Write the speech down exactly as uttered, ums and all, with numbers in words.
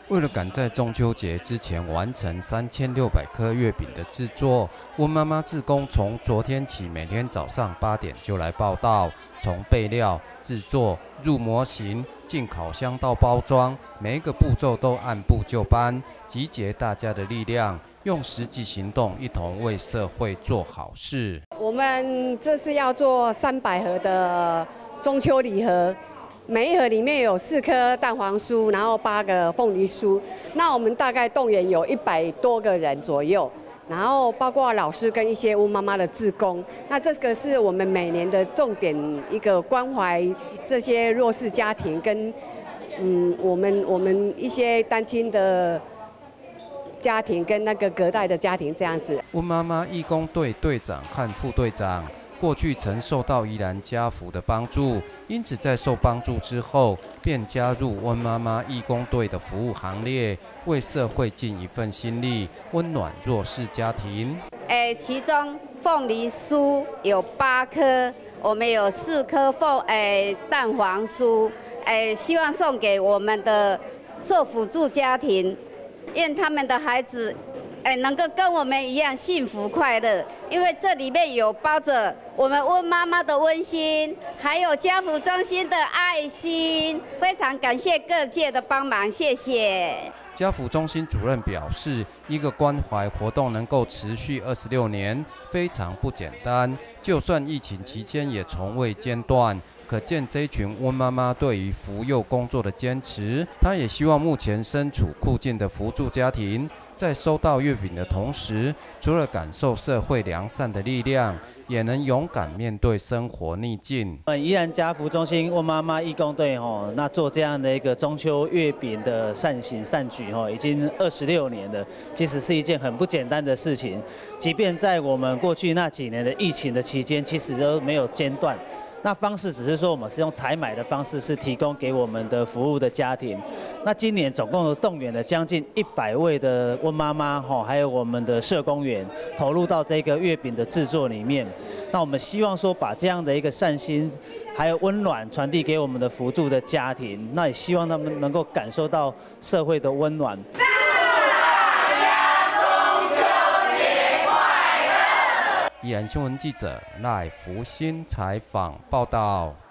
为了赶在中秋节之前完成三千六百颗月饼的制作，温妈妈志工从昨天起每天早上八点就来报到，从备料、制作、入模型、进烤箱到包装，每一个步骤都按部就班，集结大家的力量，用实际行动一同为社会做好事。 我们这次要做三百盒的中秋礼盒。每一盒里面有四颗蛋黄酥，然后八个凤梨酥。那我们大概动员有一百多个人左右，然后包括老师跟一些温妈妈的志工。那这个是我们每年的重点，一个关怀这些弱势家庭跟嗯我们我们一些单亲的家庭跟那个隔代的家庭这样子。 温妈妈义工队队长和副队长过去曾受到宜兰家福的帮助，因此在受帮助之后，便加入温妈妈义工队的服务行列，为社会尽一份心力，温暖弱势家庭。 诶，其中凤梨酥有八颗，我们有四颗凤诶蛋黄酥，诶，希望送给我们的受辅助家庭，愿他们的孩子。哎，能够跟我们一样幸福快乐，因为这里面有包着我们温妈妈的温馨，还有家福中心的爱心，非常感谢各界的帮忙，谢谢。 家福中心主任表示，一个关怀活动能够持续二十六年，非常不简单，就算疫情期间也从未间断。可见这一群温妈妈对于扶幼工作的坚持。她也希望目前身处困境的扶助家庭，在收到月饼的同时，除了感受社会良善的力量，也能勇敢面对生活逆境。 我们宜兰家福中心温妈妈义工队吼，那做这样的一个中秋月饼的善行善举吼，已经二十六年了，其实是一件很不简单的事情。即便在我们过去那几年的疫情的期间，其实都没有间断。那方式只是说，我们是用采买的方式，是提供给我们的服务的家庭。那今年总共动员了将近一百位的温妈妈吼，还有我们的社工员投入到这个月饼的制作里面。那我们希望说，把这样的一个善心，还有温暖传递给我们的扶助的家庭。那也希望他们能够感受到社会的温暖。 宜兰新闻记者赖福新采访报道。